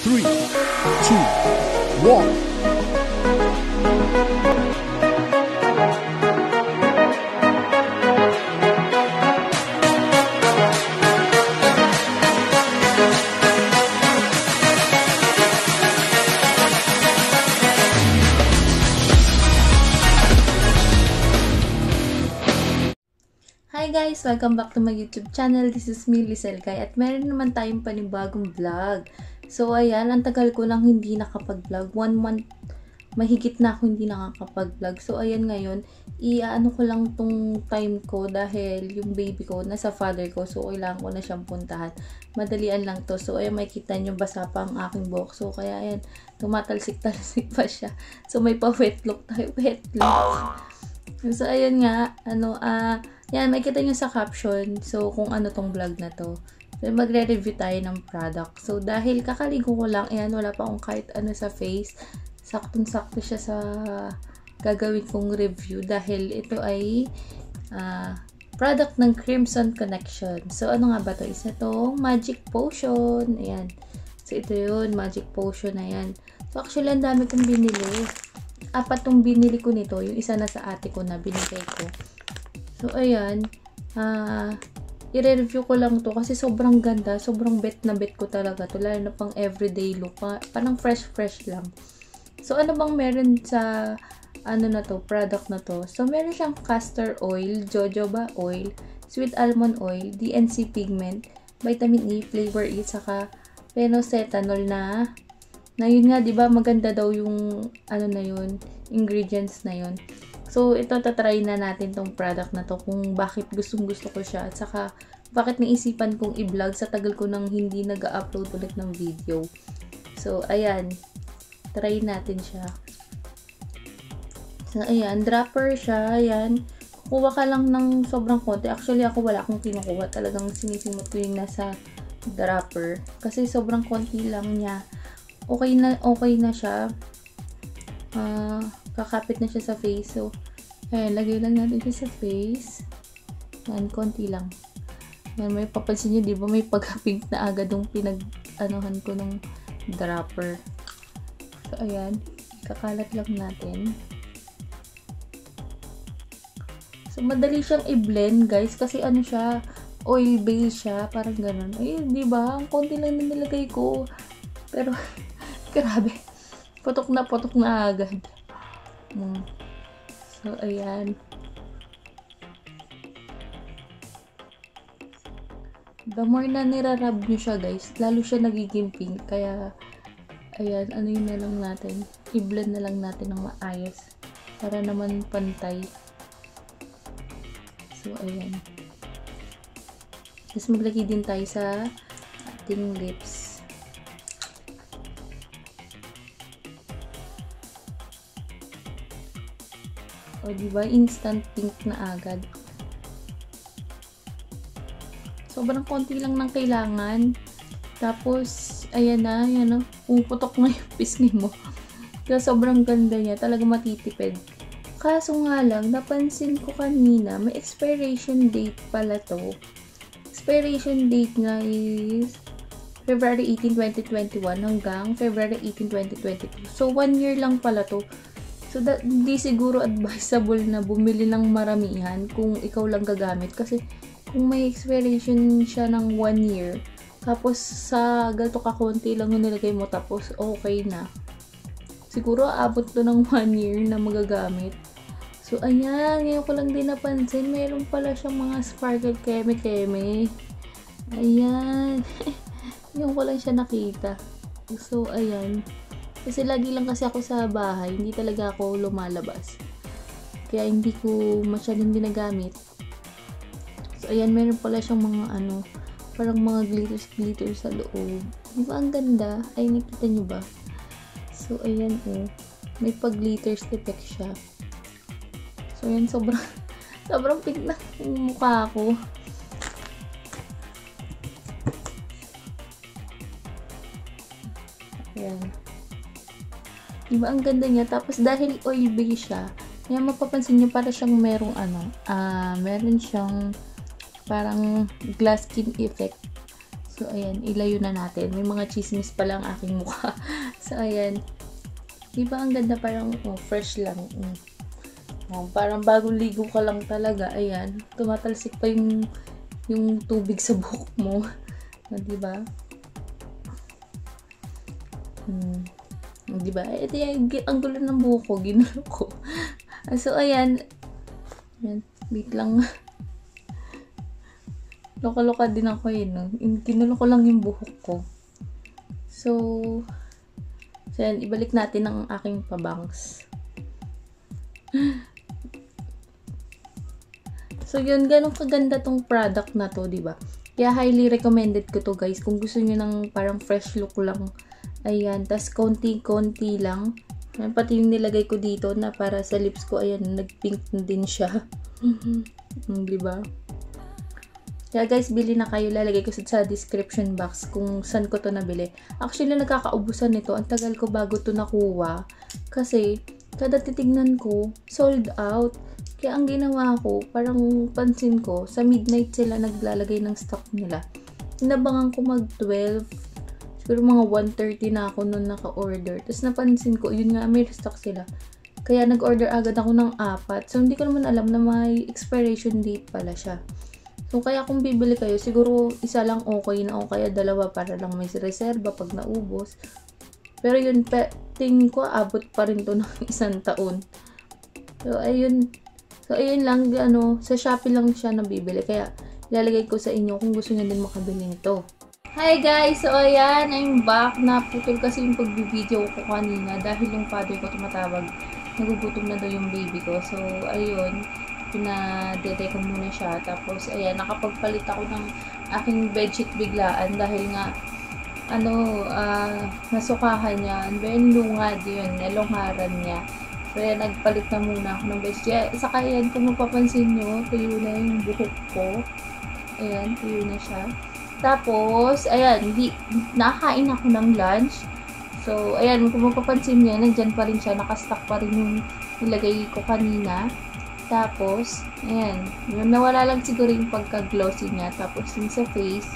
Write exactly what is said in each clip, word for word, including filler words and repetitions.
three, two, one. Hi guys! Welcome back to my YouTube channel. This is me, Lizelle Guy, at meron naman tayong panibagong vlog. So ayan, ang tagal ko lang hindi nakapag-vlog. One month, mahigit na ako hindi nakakapag-vlog. So ayan ngayon, i-ano ko lang tong time ko dahil yung baby ko nasa father ko. So kailangan ko na siyang puntahan. Madalian lang to. So ayan, makikita nyo basa pa ang aking buhok. So kaya ayan, tumatalsik-talsik pa siya. So may pa-wet look tayo. Wet look. So ayun nga, ano, ah, uh, yan, makikita nyo sa caption, so kung ano tong vlog na to. So, magre-review tayo ng product. So, dahil kakaligo ko lang, ayan, wala pa akong kahit ano sa face. Saktong-sakto siya sa gagawin kong review dahil ito ay uh, product ng Crimson Connection. So, ano nga ba to? Isa tong Magic Potion. Ayan. So, ito yun, Magic Potion na yan. So, actually, ang dami kong binili. Apat tong binili ko nito. Yung isa na sa ate ko na binigay ko. So, ayan, uh, i-review ko lang to kasi sobrang ganda, sobrang bet na bet ko talaga to, lalo na pang everyday look, parang fresh-fresh lang. So, ano bang meron sa, ano na to, product na to? So, meron siyang castor oil, jojoba oil, sweet almond oil, D N C pigment, vitamin E, flavor E, saka phenocetanol na, na yun nga, diba, maganda daw yung, ano na yun, ingredients na yun. So, ito, tatry na natin tong product na to kung bakit gustong gusto ko siya at saka bakit naisipan kong i-vlog sa tagal ko nang hindi nag-upload ulit ng video. So, ayan. Try natin siya. So, ayan. Dropper siya. Ayan. Kuha ka lang ng sobrang konti. Actually, ako wala akong kinukuha. Talagang sinisimot ko yung nasa dropper. Kasi sobrang konti lang niya. Okay na, okay na siya. Ah... Uh, kakapit na siya sa face. So, ayan, lagay lang natin siya sa face. Ayan, konti lang. Ayan, may papansin nyo, di ba? May pagka-pink na agad yung pinag-anuhan ko ng dropper. So, ayan. Kakalat lang natin. So, madali siyang i-blend, guys. Kasi ano siya, oil-based siya. Parang ganun. Ayun, di ba? Ang konti lang na nilagay ko. Pero, grabe. Putok na, putok na agad. Hmm. So, ayan. The more na nirarab nyo siya, guys, lalo siya nagiging pink. Kaya, ayan, ano yun na lang natin. I-blend na lang natin ng maayos. Para naman pantay. So, ayan. Tapos, maglagay din tayo sa ating lips. O, diba? Instant pink na agad. Sobrang konti lang ng kailangan. Tapos, ayan na, ayan na. Puputok na yung pisngi mo. Kaya sobrang ganda niya. Talaga matitipid. Kaso nga lang, napansin ko kanina, may expiration date pala to. Expiration date nga is February eighteenth, twenty twenty-one hanggang February eighteenth, twenty twenty-two. So, one year lang pala to. So, hindi siguro advisable na bumili ng maramihan kung ikaw lang gagamit. Kasi, kung may expiration siya ng one year, tapos sa ganito kakunti lang yung nilagay mo, tapos okay na. Siguro, abot to ng one year na magagamit. So, ayan. Ngayon ko lang din napansin. Mayroon pala siyang mga sparkle keme-keme. Ayan. Ngayon ko lang siya nakita. So, ayan. Kasi lagi lang kasi ako sa bahay, hindi talaga ako lumalabas. Kaya hindi ko masyadong ginagamit. So, ayan, meron pala siyang mga ano, parang mga glitters-glitters sa loob. Di ba ang ganda? Ay, nakita nyo ba? So, ayan oh. May pag-glitters effect siya. So, ayan, sobrang, sobrang pink na yung mukha ko. Ayan. Diba ang ganda niya? Tapos dahil oil-based siya, kaya mapapansin niyo para siyang merong ano, ah, uh, meron siyang parang glass skin effect. So, ayan, ilayo na natin. May mga chismis pa lang aking mukha. So, ayan. Diba ang ganda, parang oh, fresh lang. Mm. Oh, parang bagong ligo ka lang talaga. Ayan, tumatalsik pa yung, yung tubig sa buhok mo. Oh, diba? Hmm. Diba? Eh, di, ang gulo ng buhok ko, ginulo ko. So, ayan. Ayan, wait lang. Loka-loka din ako eh, no? Ginulo ko lang yung buhok ko. So, so yan, ibalik natin ang aking pabangs. So, yun, ganun kaganda tong product na to, diba? Kaya highly recommended ko to, guys. Kung gusto nyo ng parang fresh look lang. Ayan, tas konti-konti lang. Ayan, pati yung nilagay ko dito na para sa lips ko, ayan, nag-pink na din siya. Diba? Kaya guys, bili na kayo. Lalagay ko sa description box kung saan ko to nabili. Actually, nagkakaubusan nito. Ang tagal ko bago to nakuha. Kasi, kada titignan ko, sold out. Kaya ang ginawa ko, parang pansin ko, sa midnight sila naglalagay ng stock nila. Inabangan ko mag twelve. Siguro mga one thirty na ako nung naka-order. Tapos napansin ko, yun nga, may stock sila. Kaya nag-order agad ako ng apat. So, hindi ko naman alam na may expiration date pala siya. So, kaya kung bibili kayo, siguro isa lang okay na o kaya dalawa para lang may reserva pag naubos. Pero yun, pe, tingin ko, abot pa rin to ng isang taon. So, ayun. So, ayun lang, ano, sa Shopee lang siya nabibili. Kaya, ilalagay ko sa inyo kung gusto niyo din makabili nito. Hi guys! So, ayan, I'm back. Naputol kasi yung pagbibideo ko kanina dahil yung father ko tumatawag. Nagugutom na daw yung baby ko. So, ayun. Pinadete ko muna siya. Tapos, ayan, nakapagpalit ako ng aking bedsheet biglaan dahil nga, ano, uh, nasukahan niya. And then, lungad yun. Nalungharan niya. So, ayan, nagpalit na muna ako ng bedsheet. Saka, ayan, kung mapapansin nyo, tuyo na yung buhok ko. Ayan, tuyo na siya. Tapos, ayan, di, nakain ako ng lunch. So, ayan, kung mapapansin niya, nandyan pa rin siya. Nakastock pa rin yung nilagay ko kanina. Tapos, ayan, nawala lang siguro yung pagka-glossy niya. Tapos, yung sa face,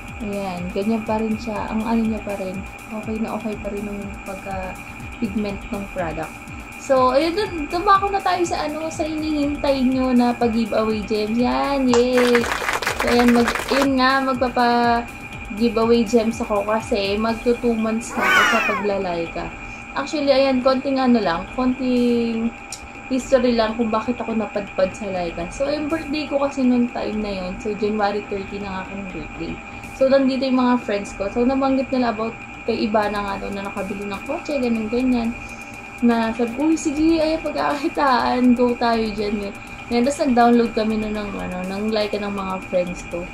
ayan, ganyan pa rin siya. Ang ano niya pa rin, okay na okay pa rin yung pagka-pigment ng product. So, ayun, dumako na tayo sa ano, sa inihintay nyo na pag-giveaway gems. Yan, yay! So, ayan, mag, yun nga, magpapa-giveaway gems ako kasi magto two months na ako sa paglalayka. Actually, ayan, konting ano lang, konting history lang kung bakit ako napadpad sa Laika. So, yung birthday ko kasi noong time na yun, so January thirty na aking birthday. So, nandito yung mga friends ko. So, nabanggit nila about kay iba na nga daw na nakabili ng kotse, ganun ganyan. Na sabi, uy, sige, ay pagkakakitaan, go tayo dyan. Ngayon, tapos nag-download kami na ng, ano, ng Laika ng mga friends ko.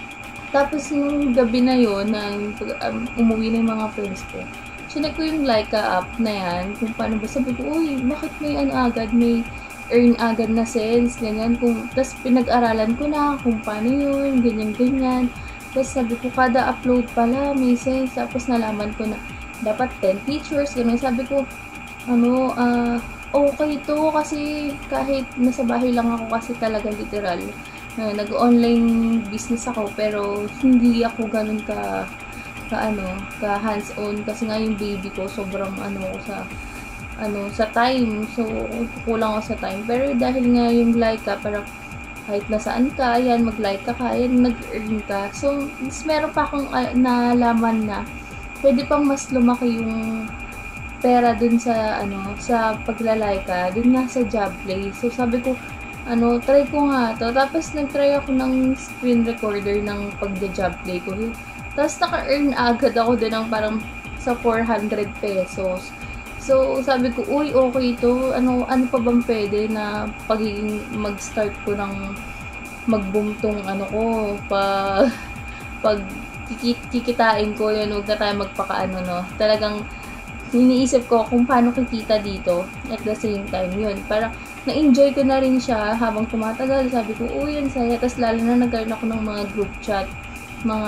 Tapos, yung gabi na yun, nang um, umuwi na yung mga friends ko, sinek ko yung Laika app na yan, kung paano ba, sabi ko, uy, bakit may ano agad, may earn agad na sense, ganyan, kung, tapos pinag-aralan ko na kung paano yun, ganyan-ganyan, tapos sabi ko, kada upload pala, may sense, tapos nalaman ko na, dapat ten pictures, ganyan, sabi ko, ano, ah, uh, okay to, kasi kahit nasa bahay lang ako, kasi talaga literal, uh, nag-online business ako, pero hindi ako ganun ka, ka ano, ka hands-on kasi nga yung baby ko sobrang ano sa ano sa time, so kulang ako sa time, pero dahil nga yung Laika parang kahit nasaan ka, ayan, mag-like ka ka, ayan, nag-earn ka, so mas meron pa akong uh, nalaman na pwede pang mas lumaki yung pera dun sa ano sa paglalayka dun nga sa job play. So sabi ko, ano, try ko nga to, tapos nag-try ako ng screen recorder ng pagja-job play ko. Tapos naka-earn agad ako din ng parang sa four hundred pesos. So, sabi ko, uy, okay to. Ano, ano pa bang pwede na pagiging mag-start ko ng mag-boom tong ano ko, pag, pag kikit, kikitain ko, yun, huwag na tayo magpaka-ano, no. Talagang, iniisip ko kung paano kikita dito at the same time, yun. Parang, na-enjoy ko na rin siya habang tumatagal. Sabi ko, uy, yun, saya. Tapos, lalo na nagkaroon ako ng mga group chat, mga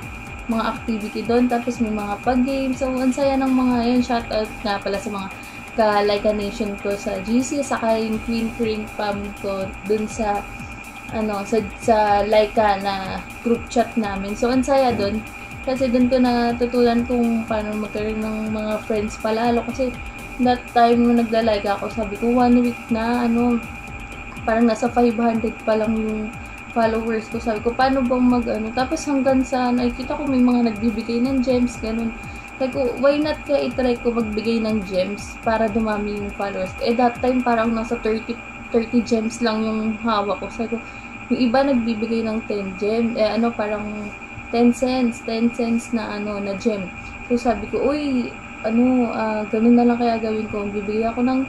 mga activity doon, tapos may mga pag-game. So, ang saya ng mga yan. Shoutout nga pala sa mga ka-Laika Nation ko sa G C, saka yung Queen Crane Fam ko dun sa ano, sa, sa Laika na group chat namin. So, ang saya doon. Kasi doon ko natutunan kung paano magkaroon ng mga friends palalo. Kasi that time nung nagla-like ako, sabi ko one week na, ano, parang nasa five hundred pa lang yung followers ko. Sabi ko, paano bang mag, ano, tapos hanggang sa nakikita ko may mga nagbibigay ng gems, ganun. Sabi ko, why not kaya itry ko magbigay ng gems para dumami yung followers. Eh, that time parang nasa thirty gems lang yung hawak ko. Sabi ko, yung iba nagbibigay ng ten gems, eh, ano, parang ten cents, ten cents na, ano, na gem. So, sabi ko, uy, ano, uh, ganun na lang kaya gawin ko. Bibigay ako ng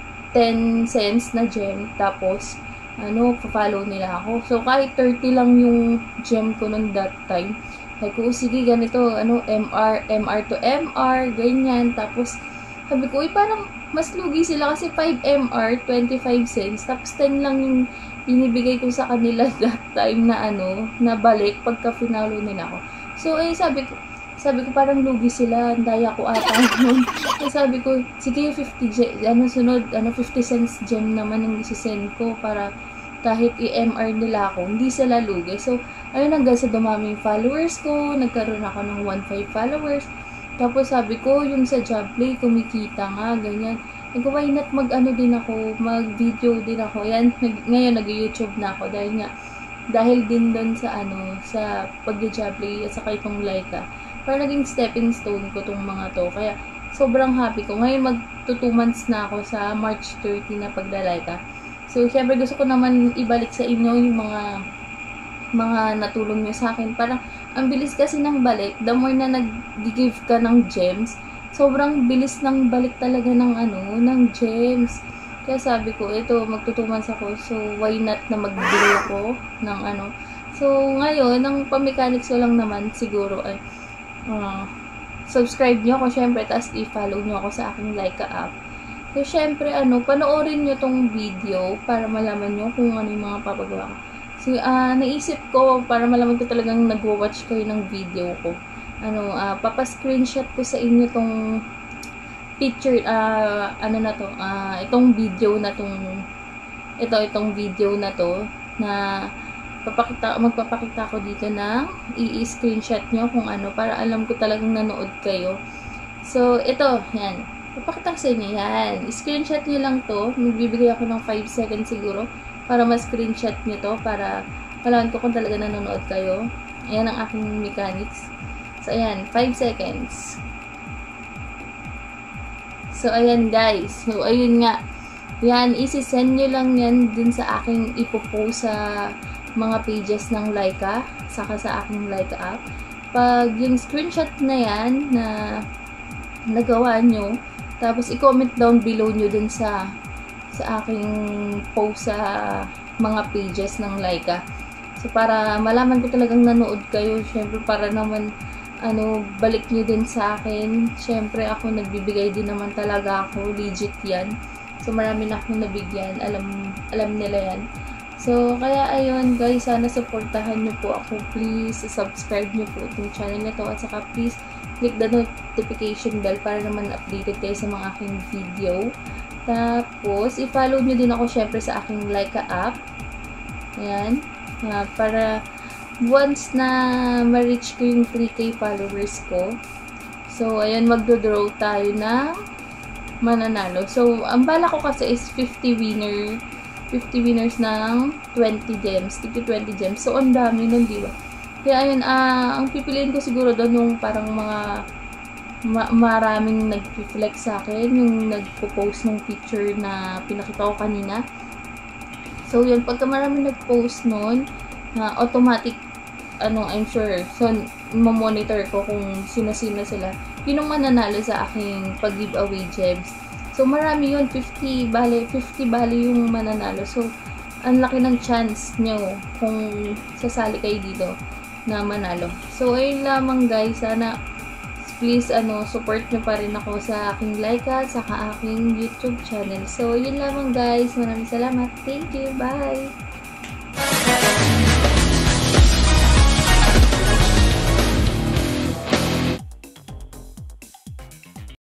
ten cents na gem, tapos, ano, follow nila ako. So, kahit thirty lang yung gem ko nung that time. Sabi ko, sige, ganito, ano, M R, M R to M R, ganyan. Tapos, sabi ko, uy, parang mas lugi sila kasi five M R, twenty-five cents. Tapos, ten lang yung binibigay ko sa kanila that time na, ano, na balik pagka finalo nila ako. So, eh, sabi ko, sabi ko parang lugi sila, daya ko ata nun. So, sabi ko, sige, fifty, ano, sunod, ano, fifty cents gem naman yung isisend ko para kahit i-M R nila ako, hindi sila lugi. So, ayun, hanggang sa dumaming followers ko, nagkaroon ako ng one point five followers. Tapos, sabi ko, yung sa Jobplay, kumikita nga, ganyan. Nag, why not mag-ano din ako, mag-video din ako. Yan, nag, ngayon nag-YouTube na ako dahil nga, dahil din doon sa ano, sa pag-Jobplay at saka itong Laika. Parang naging stepping stone ko tong mga to. Kaya, sobrang happy ko. Ngayon, mag-two months na ako sa March thirty na pagla-Laika. So, syempre gusto ko naman ibalik sa inyo yung mga mga natulong nyo sa akin. Parang, ang bilis kasi ng balik. The more na nag-give ka ng gems, sobrang bilis ng balik talaga ng ano, ng gems. Kaya sabi ko, ito, magtutumans ako. So, why not na magbili ako ng ano. So, ngayon, ang pamechanics ko lang naman, siguro, ay, uh, subscribe nyo ako, syempre, tapos i-follow nyo ako sa aking Laika app. So, syempre, ano, panoorin nyo tong video para malaman nyo kung ano yung mga papagawa ko. So, uh, naisip ko, para malaman ko talagang nagwa-watch kayo ng video ko. Ano, uh, papa-screenshot ko sa inyo tong picture, uh, ano na to, uh, itong video na tong, ito, itong video na to, na papakita, magpapakita ko dito na i-screenshot nyo kung ano, para alam ko talagang nanood kayo. So, ito, yan. Papakita ko sa inyo, yan. I-screenshot nyo lang to. Magbibigay ako ng five seconds siguro para ma-screenshot nyo to, para malaman ko kung talaga nanonood kayo. Ayan ang aking mechanics. So, ayan, five seconds. So, ayan guys. So, ayun nga. Yan, isi-send nyo lang yan dun sa aking ipopost sa mga pages ng Laika, saka sa aking Laika app. Pag yung screenshot na yan na nagawa nyo, tapos i-comment down below nyo dun sa sa aking post sa mga pages ng Laika. So, para malaman ko talagang nanood kayo, syempre para naman ano, balik nyo din sa akin. Syempre, ako nagbibigay din naman talaga ako. Legit yan. So, marami na akong nabigyan. Alam, alam nila yan. So, kaya ayun, guys, sana supportahan nyo po ako. Please, subscribe nyo po itong channel na to. At saka, please, click the notification bell para naman updated kayo sa mga aking video. Tapos, i-follow nyo din ako, syempre, sa aking Laika app. Ayan. Uh, para once na ma-reach ko yung three K followers ko, so, ayan, magdo-draw tayo ng mananalo. So, ang bala ko kasi is fifty winner, fifty winners ng twenty gems, twenty gems. So, ang dami nun, di ba? Kaya, ayun, uh, ang pipiliin ko siguro doon yung parang mga ma maraming nag-reflect sa akin, yung nagpo-post ng picture na pinakita ko kanina. So, yun, pagka maraming nag-post nun, na uh, automatic, ano, I'm sure, so, mamonitor ko kung sino-sino sila. Yun ang mananalo sa aking pag-giveaway gems. So, marami yun, fifty, bali, fifty bali yung mananalo. So, ang laki ng chance nyo kung sasali kayo dito na manalo. So, ayun lamang guys, sana, please, ano, support nyo pa rin ako sa aking Laika, saka aking YouTube channel. So, yun lamang guys, maraming salamat. Thank you, bye!